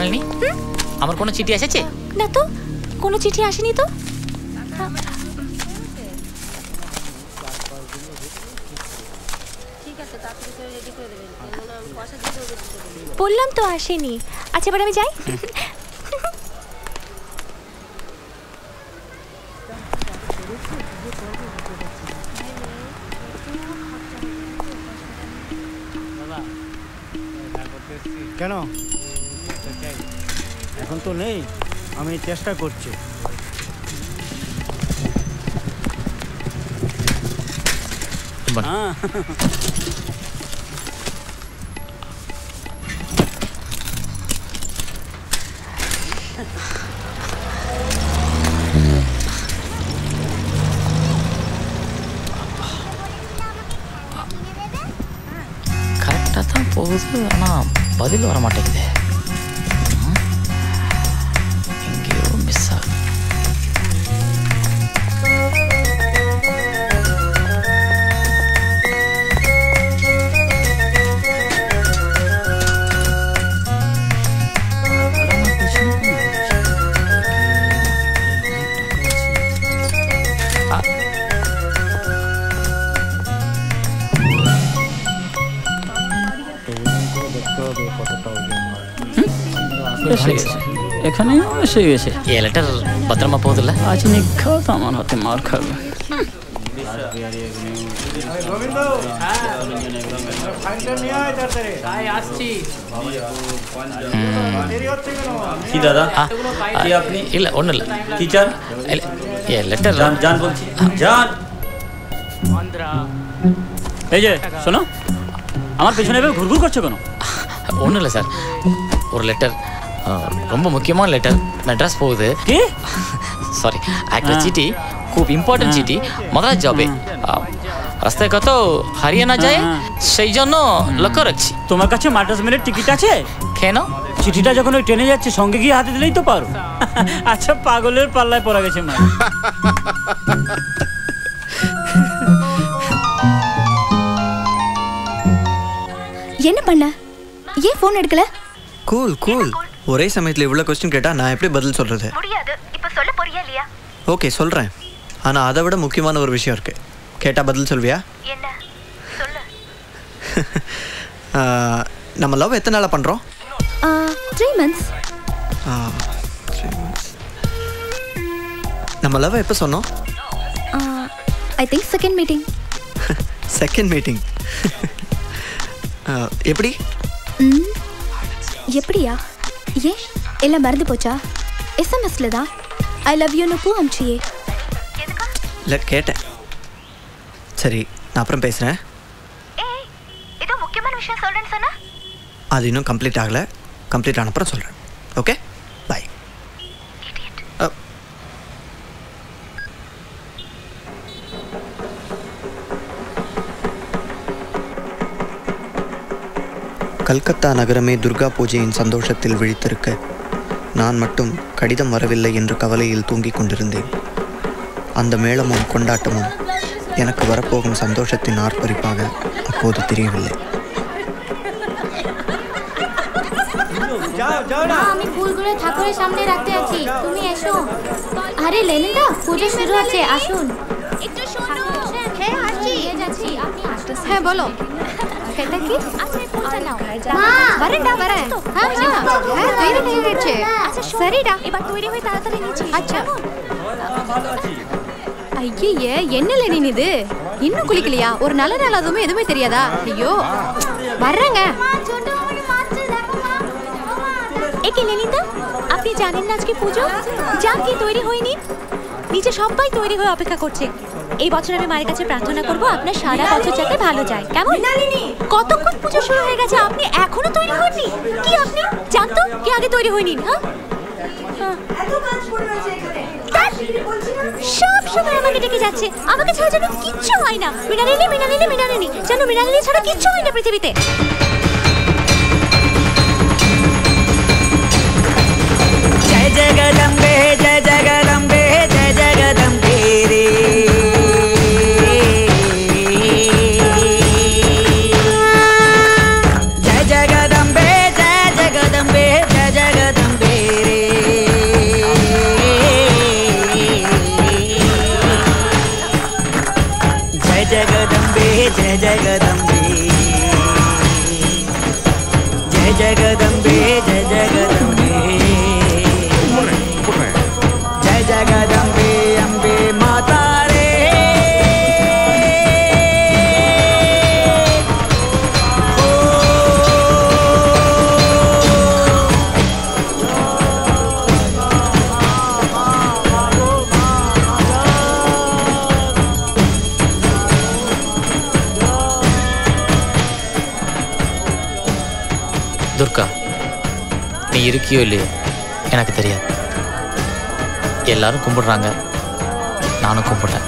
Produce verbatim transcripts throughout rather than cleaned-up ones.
মালিনী আমার কোনো চিঠি এসেছে? না তো, কোনো চিঠি আসেনি তো। বললাম তো আসেনি। আচ্ছা এবার আমি যাই। কেন এখন তো নেই, আমি চেষ্টা করছি। கரெக்டாக தான் போகுது, ஆனால் பதில் வர மாட்டேங்குது. எங்கேயோ மிஸ் ஆகுது. এখানে এসে গেছে। এই লেটার ভদ্রমা পৌঁছলে আজ নিখাও তো আমার হাতে মার খাবে। কি দাদা কি আপনি? ಇಲ್ಲ ಒಣ್ಣಿಲ್ಲ টিচার এই লেটার জান জান বলছি জান। এই যে শোনো, আমার পেছনে এভাবে ঘুরঘুর করছো কেন? ஒன்றும் இல்லை சார், ஒரு லெட்டர், ரொம்ப முக்கியமான லெட்டர், மெட்ராஸ் போகுது. কি সরি, একটা চিঠি, খুব ইম্পর্টেন্ট চিঠি, মাদ্রাজ যাবে, রাস্তায় কত হারিয়ে না যায়, সেই জন্য লক্ষ্য রাখছি। তোমার কাছে মাদ্রাজ মেলের টিকিট আছে? কেন? চিঠিটা যখন ওই ট্রেনে যাচ্ছে সঙ্গে গিয়ে হাতে দিলেই তো পারো। আচ্ছা পাগলের পাল্লায় পড়া গেছে মা। என்ன பண்ண? ஏன் ஃபோன் எடுக்கல? Cool cool. ஒரே சமயத்தில் இவ்வளோ கொஸ்டின் கேட்டால் நான் எப்படி பதில் சொல்கிறது? முடியாது. இப்போ சொல்ல போறியா இல்லையா? ஓகே சொல்கிறேன். ஆனால் அதை விட முக்கியமான ஒரு விஷயம் இருக்குது. கேட்டால் பதில் சொல்வியா? என்ன சொல்லு. நம்ம லவ் எத்தனை நாளாக பண்ணுறோம்? Three months. Three months. நம்ம லவ் எப்போ சொன்னோம்? I think second meeting. Second meeting எப்படி? ம் எப்படியா? ஏன் எல்லாம் மறந்து போச்சா? எஸ்எம்எஸ்ல தான் ஐ லவ் யூன்னு பூ அனுப்பிச்சியே. இல்லை கேட்டேன். சரி நான் அப்புறம் பேசுகிறேன். ஏய் ஏதோ முக்கியமான விஷயம் சொல்கிறேன்னு சொன்னா? அது இன்னும் கம்ப்ளீட் ஆகலை. கம்ப்ளீட் ஆன அப்புறம் சொல்கிறேன். Okay bye. கல்கத்தா நகரமே துர்கா பூஜையின் சந்தோஷத்தில் விழித்திருக்க நான் மட்டும் கடிதம் வரவில்லை என்ற கவலையில் தூங்கிக் கொண்டிருந்தேன். அந்த மேளமும் கொண்டாட்டமும் எனக்கு வரப்போகும் சந்தோஷத்தின் ஆர்ப்பரிப்பாக அப்போது தெரியவில்லை. আমি ফুলগুলো ঠাকুরের সামনে রাখতে আছি, তুমি এসো। আরে লেনিনদা, পূজা শুরু হচ্ছে, আসুন। একটু শোনো। হ্যাঁ আসছি, যাচ্ছি। আপনি আসুন। হ্যাঁ বলো। এটা কি? আচ্ছা ফুলটা নাও। মা বরেন্ডা বরে। হ্যাঁ হ্যাঁ তৈরি হয়ে গেছে। আচ্ছা সরিডা, এবার তৈরি হয়ে তাড়াতাড়ি নিচে। আচ্ছা ভালো আছি। ஐயே என்ன லேனின் இது? இன்னும் குளிக்கலையா? ஒரு நல்ல நாள் அதுவுமே எதுவுமே தெரியாதா? ஐயோ வர்றேங்க। একে লেনিনদা, আপনি জানেন না আজকে পুজো? যান কি তৈরি হয়নি? নিচে সবাই তৈরি হয়ে অপেক্ষা করছে। এই বছর আমি মায়ের কাছে প্রার্থনা করব আপনার সারা বছর যাতে ভালো যায়। কেমন? কতক্ষণ পুজো শুরু হয়ে গেছে, আপনি এখনো তৈরি হননি? কি আপনি জানতো কি আগে তৈরি হয়নি? হ্যাঁ এত কাজ পড়ে আছে এখানে। সব সময় আমাকে ডেকে যাচ্ছে, আমাকে ছাড়া যেন কিচ্ছু হয় না। মিনালিনী মিনালিনী মিনালিনী, যেন মিনালিনী ছাড়া কিচ্ছু হয় না পৃথিবীতে। जय जगदम्बे जय जगदम्बे जय जगदम्बे रे। जय जगदम्बे जय जगदम्बे जय जगदम्बे। जगदम्बे जय जगदम्बे जय जगदम्बे जय जगदम्बे जय जगदम्बे अम्बे माता रे துர்கா, நீ இருக்கியோ இல்லையோ எனக்கு தெரியாது. எல்லாரும் கும்பிடுறாங்க, நானும் கும்பிட்டேன்.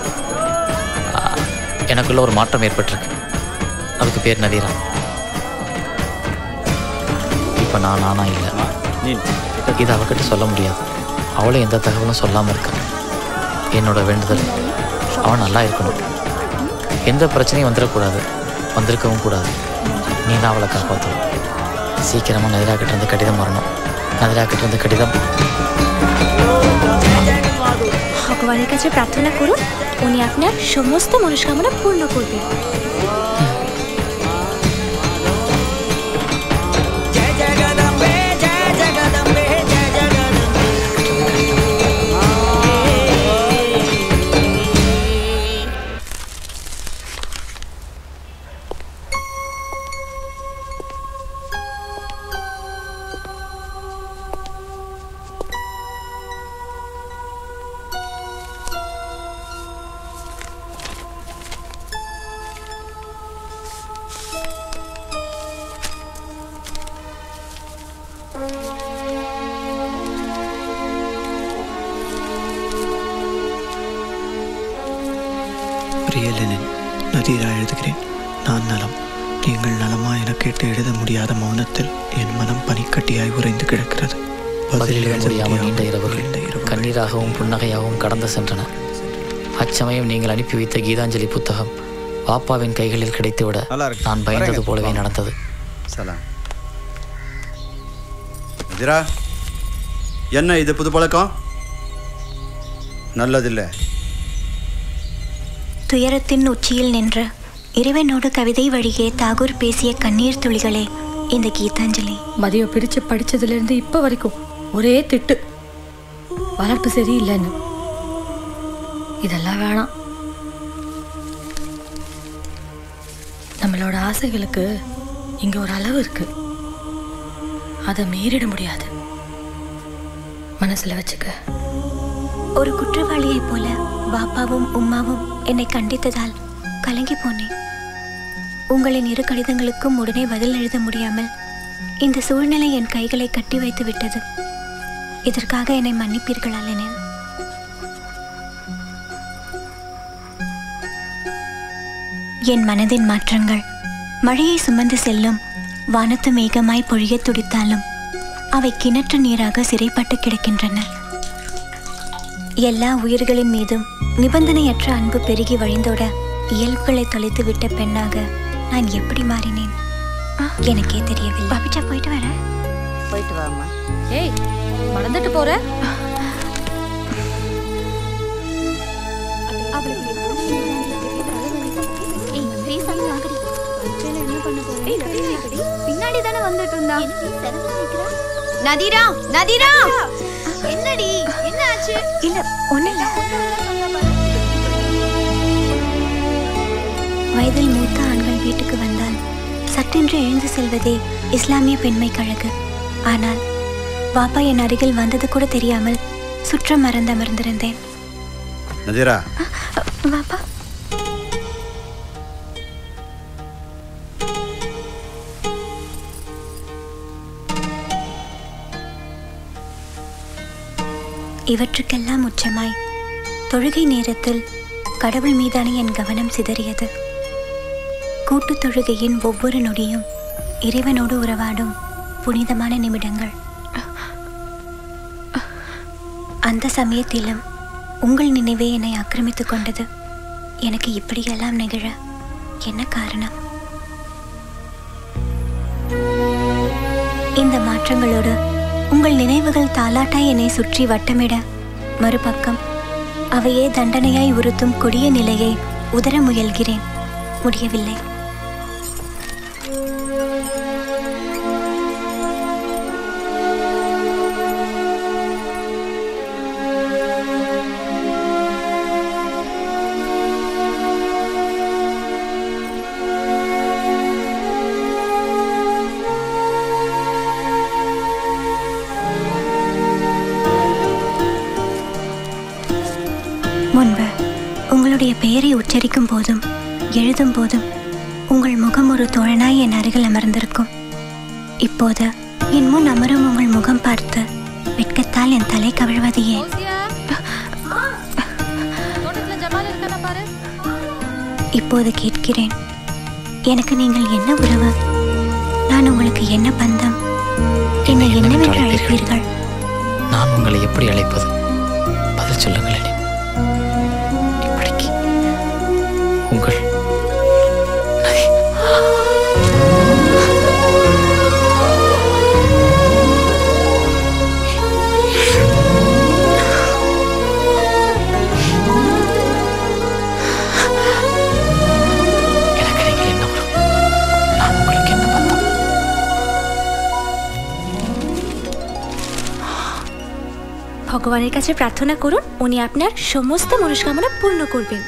எனக்குள்ள ஒரு மாற்றம் ஏற்பட்டிருக்கு. அதுக்கு பேர் நதீரா. இப்போ நான் நானா இல்லை. இது அவகிட்ட சொல்ல முடியாது. அவளும் எந்த தகவலும் சொல்லாமல் இருக்கா. என்னோட வேண்டுதல் அவன் நல்லா இருக்கணும். எந்த பிரச்சனையும் வந்துடக்கூடாது, வந்திருக்கவும் கூடாது. நீ தான் அவளை காப்பாற்றணும். சீக்கிரமாக நதிரா கிட்ட இருந்து கடிதம் வரணும். नदीरा के इருந்து கடிதம். ভগবানের কাছে প্রার্থনা করুন, উনি আপনার সমস্ত মনস্কামনা পূর্ণ করবেন। நதீரா எழுதுகிறேன். நான் நலம், நீங்கள் நலமா என கேட்டு எழுத முடியாத மௌனத்தில் என் மனம் பனிக்கட்டியாய் உறைந்து கிடக்கிறது. பதில் எழுத முடியாமல் நீண்ட இரவுகள் கண்ணீராகவும் புன்னகையாகவும் கடந்து சென்றன. அச்சமயம் நீங்கள் அனுப்பி வைத்த கீதாஞ்சலி புத்தகம் பாப்பாவின் கைகளில் கிடைத்துவிட நான் பயந்தது போலவே நடந்தது. நதீரா, என்ன இது புது பழக்கம்? நல்லதில்லை. துயரத்தின் உச்சியில் நின்ற இறைவனோடு கவிதை வழியே தாகூர் பேசிய கண்ணீர் துளிகளே இந்த கீதாஞ்சலி. மதியம் பிடிச்சு படிச்சதுலேருந்து இப்போ வரைக்கும் ஒரே திட்டு, வளர்ப்பு சரியில்லைன்னு. இதெல்லாம் வேணாம். நம்மளோட ஆசைகளுக்கு இங்கே ஒரு அளவு இருக்கு, அதை மீறிட முடியாது. மனசில் வச்சுக்க. ஒரு குற்றவாளியை போல பாப்பாவும் உம்மாவும் என்னை கண்டித்ததால் கலங்கி போனேன். உங்களின் இரு கடிதங்களுக்கும் உடனே பதில் எழுத முடியாமல் இந்த சூழ்நிலை என் கைகளை கட்டி வைத்து விட்டது. இதற்காக என்னை மன்னிப்பீர்களா லெனின்? என் மனதின் மாற்றங்கள் மழையை சுமந்து செல்லும் வானத்து மேகமாய் பொழிய துடித்தாலும் அவை கிணற்று நீராக சிறைப்பட்டு கிடக்கின்றன. எல்லா உயிர்களின் மீதும் நிபந்தனையற்ற அன்பு பெருகி வழிந்தோட இயல்புகளை தொலைத்து விட்ட பெண்ணாக நான் எப்படி மாறினேன் எனக்கே தெரியவில்லை. பாபிச்சா, போயிட்டு வர. போயிட்டு வாமா. ஏய், மறந்துட்டு போற? பின்னாடி தானே வந்துட்டு இருந்தா. நதீரா, நதீரா, என்னடி, என்ன ஆச்சு? இல்ல, ஒண்ணு இல்ல. வயதில் மூத்த ஆண்கள் வீட்டுக்கு வந்தால் சட்டென்று எழுந்து செல்வதே இஸ்லாமிய பெண்மை கழகு. ஆனால் பாப்பா என் அருகில் வந்தது கூட தெரியாமல் சுற்றம் மறந்து அமர்ந்திருந்தேன். நதீரா, பாப்பா. இவற்றுக்கெல்லாம் உச்சமாய் தொழுகை நேரத்தில் கடவுள் மீதான என் கவனம் சிதறியது. கூட்டு தொழுகையின் ஒவ்வொரு நொடியும் இறைவனோடு உறவாடும் புனிதமான நிமிடங்கள். அந்த சமயத்திலும் உங்கள் நினைவே என்னை ஆக்கிரமித்துக் கொண்டது. எனக்கு இப்படியெல்லாம் நிகழ என்ன காரணம்? இந்த மாற்றங்களோடு உங்கள் நினைவுகள் தாலாட்டாய் என்னை சுற்றி வட்டமிட, மறுபக்கம் அவையே தண்டனையாய் உறுத்தும் கொடிய நிலையை உதற முயல்கிறேன், முடியவில்லை. முன்பு உங்களுடைய பெயரை உச்சரிக்கும் போதும் எழுதும் போதும் உங்கள் முகம் ஒரு தோழனாய் என் அருகில் அமர்ந்திருக்கும். இப்போது என் முன் அமரும் உங்கள் முகம் பார்த்து வெட்கத்தால் என் தலை கவிழ்வது ஏன்? இப்போது கேட்கிறேன், எனக்கு நீங்கள் என்ன உறவு? நான் உங்களுக்கு என்ன பந்தம்? என்னை என்னவென்று அழைப்பீர்கள்? நான் உங்களை எப்படி அழைப்பது? பதில் சொல்லுங்கள். இப்படிக்கு உங்கள் ভগবানের কাছে প্রার্থনা করুন, উনি আপনার সমস্ত মনস্কামনা পূর্ণ করবেন।